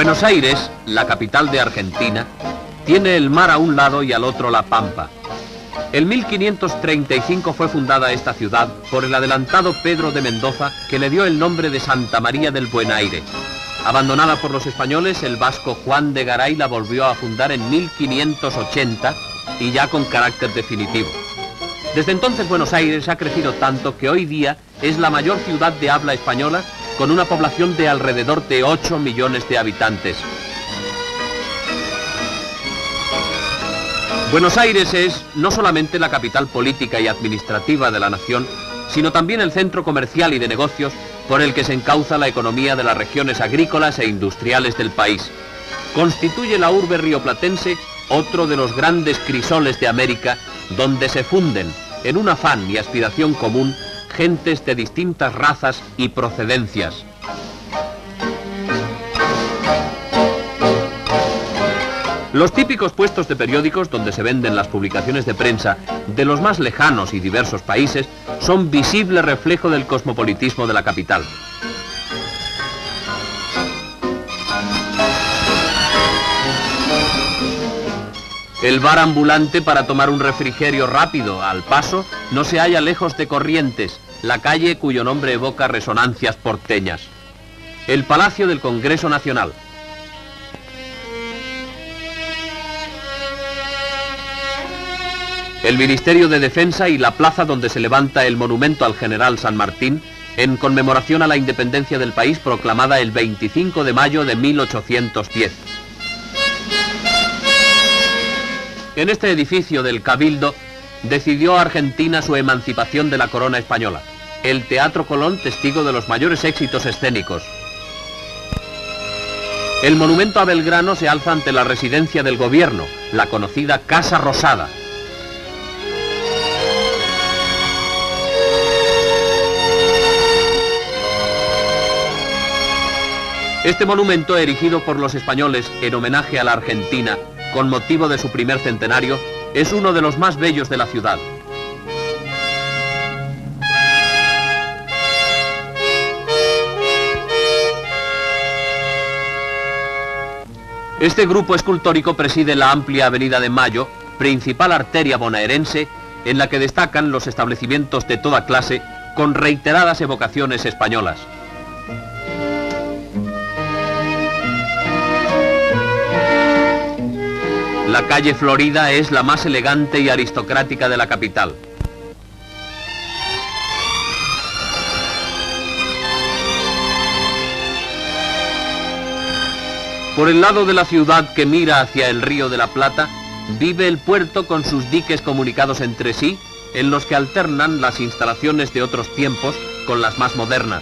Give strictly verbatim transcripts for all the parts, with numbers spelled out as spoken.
Buenos Aires, la capital de Argentina, tiene el mar a un lado y al otro la pampa. En mil quinientos treinta y cinco fue fundada esta ciudad por el adelantado Pedro de Mendoza, que le dio el nombre de Santa María del Buen Aire. Abandonada por los españoles, el vasco Juan de Garay la volvió a fundar en mil quinientos ochenta y ya con carácter definitivo. Desde entonces Buenos Aires ha crecido tanto que hoy día es la mayor ciudad de habla española, con una población de alrededor de ocho millones de habitantes. Buenos Aires es no solamente la capital política y administrativa de la nación, sino también el centro comercial y de negocios por el que se encauza la economía de las regiones agrícolas e industriales del país. Constituye la urbe rioplatense otro de los grandes crisoles de América, donde se funden, en un afán y aspiración común, gentes de distintas razas y procedencias. Los típicos puestos de periódicos donde se venden las publicaciones de prensa de los más lejanos y diversos países son visible reflejo del cosmopolitismo de la capital. El bar ambulante para tomar un refrigerio rápido al paso no se halla lejos de Corrientes, la calle cuyo nombre evoca resonancias porteñas. El Palacio del Congreso Nacional. El Ministerio de Defensa y la plaza donde se levanta el monumento al general San Martín en conmemoración a la independencia del país proclamada el veinticinco de mayo de mil ochocientos diez. En este edificio del Cabildo decidió Argentina su emancipación de la corona española. El Teatro Colón, testigo de los mayores éxitos escénicos. El monumento a Belgrano se alza ante la residencia del gobierno, la conocida Casa Rosada. Este monumento, erigido por los españoles en homenaje a la Argentina, con motivo de su primer centenario, es uno de los más bellos de la ciudad. Este grupo escultórico preside la amplia Avenida de Mayo, principal arteria bonaerense, en la que destacan los establecimientos de toda clase, con reiteradas evocaciones españolas. La calle Florida es la más elegante y aristocrática de la capital. Por el lado de la ciudad que mira hacia el Río de la Plata, vive el puerto con sus diques comunicados entre sí, en los que alternan las instalaciones de otros tiempos con las más modernas.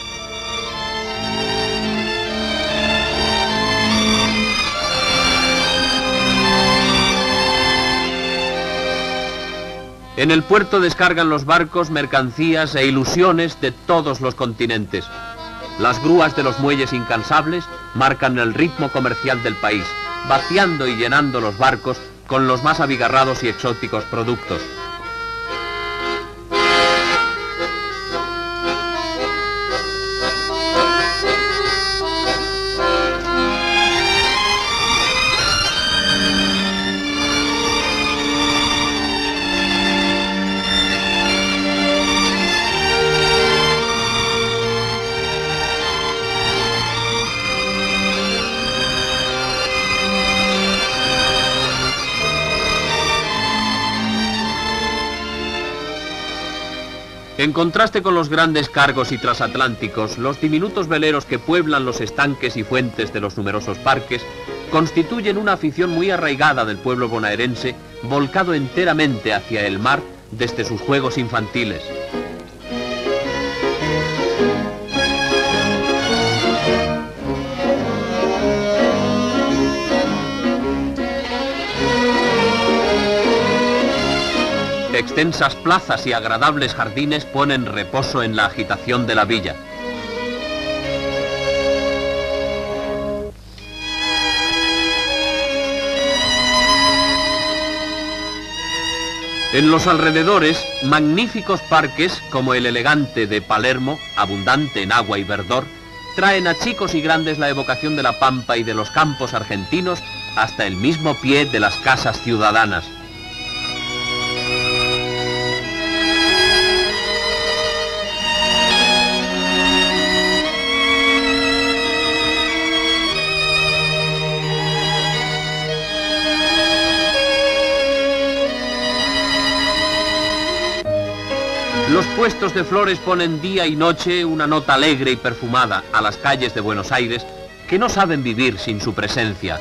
En el puerto descargan los barcos, mercancías e ilusiones de todos los continentes. Las grúas de los muelles incansables marcan el ritmo comercial del país, vaciando y llenando los barcos con los más abigarrados y exóticos productos. En contraste con los grandes cargos y transatlánticos, los diminutos veleros que pueblan los estanques y fuentes de los numerosos parques constituyen una afición muy arraigada del pueblo bonaerense, volcado enteramente hacia el mar desde sus juegos infantiles. Extensas plazas y agradables jardines ponen reposo en la agitación de la villa. En los alrededores, magníficos parques como el elegante de Palermo, abundante en agua y verdor, traen a chicos y grandes la evocación de la pampa y de los campos argentinos hasta el mismo pie de las casas ciudadanas. Los puestos de flores ponen día y noche una nota alegre y perfumada a las calles de Buenos Aires, que no saben vivir sin su presencia.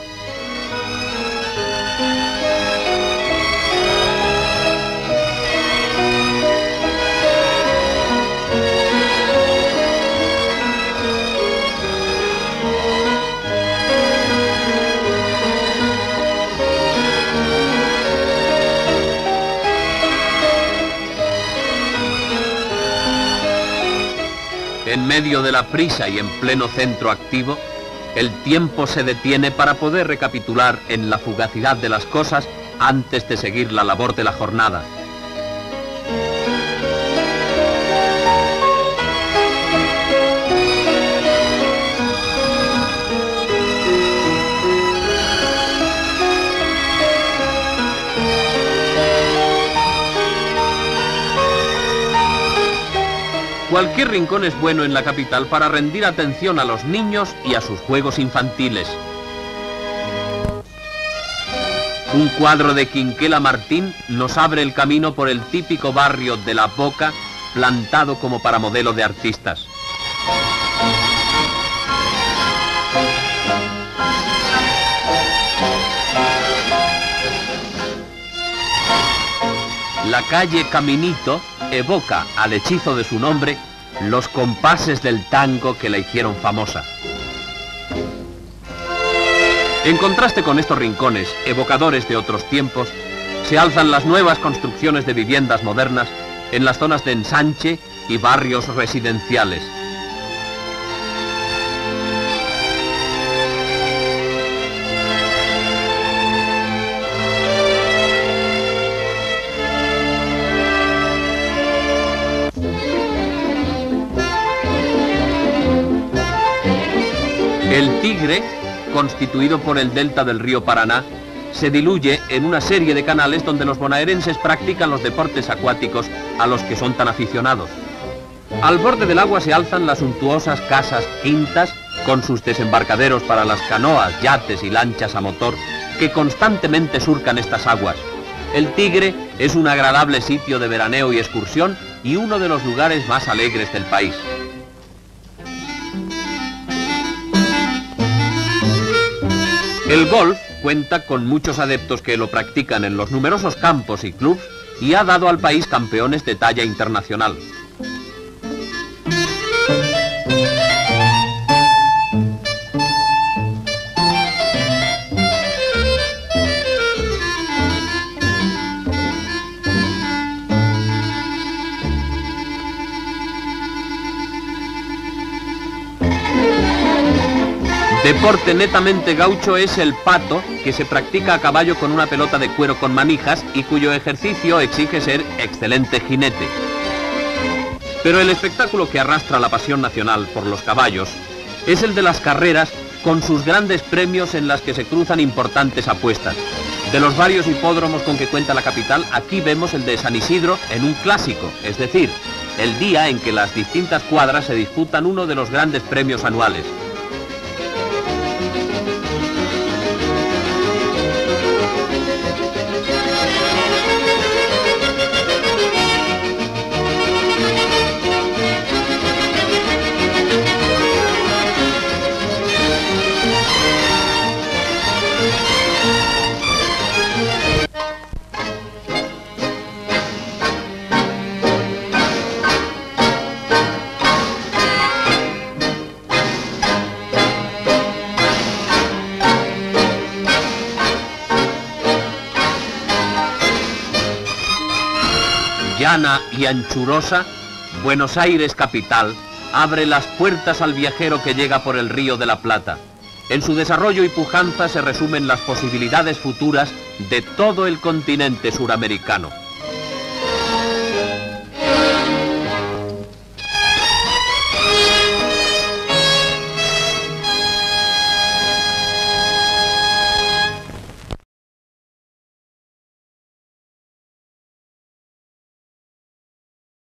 En medio de la prisa y en pleno centro activo, el tiempo se detiene para poder recapitular en la fugacidad de las cosas antes de seguir la labor de la jornada. Cualquier rincón es bueno en la capital para rendir atención a los niños y a sus juegos infantiles. Un cuadro de Quinquela Martín nos abre el camino por el típico barrio de La Boca, plantado como para modelo de artistas. La calle Caminito evoca, al hechizo de su nombre, los compases del tango que la hicieron famosa. En contraste con estos rincones, evocadores de otros tiempos, se alzan las nuevas construcciones de viviendas modernas en las zonas de ensanche y barrios residenciales. El Tigre, constituido por el delta del río Paraná, se diluye en una serie de canales donde los bonaerenses practican los deportes acuáticos a los que son tan aficionados. Al borde del agua se alzan las suntuosas casas quintas con sus desembarcaderos para las canoas, yates y lanchas a motor que constantemente surcan estas aguas. El Tigre es un agradable sitio de veraneo y excursión y uno de los lugares más alegres del país. El golf cuenta con muchos adeptos que lo practican en los numerosos campos y clubs y ha dado al país campeones de talla internacional. Deporte netamente gaucho es el pato, que se practica a caballo con una pelota de cuero con manijas y cuyo ejercicio exige ser excelente jinete. Pero el espectáculo que arrastra la pasión nacional por los caballos es el de las carreras con sus grandes premios en las que se cruzan importantes apuestas. De los varios hipódromos con que cuenta la capital, aquí vemos el de San Isidro en un clásico, es decir, el día en que las distintas cuadras se disputan uno de los grandes premios anuales. Llana y anchurosa, Buenos Aires capital abre las puertas al viajero que llega por el Río de la Plata. En su desarrollo y pujanza se resumen las posibilidades futuras de todo el continente suramericano.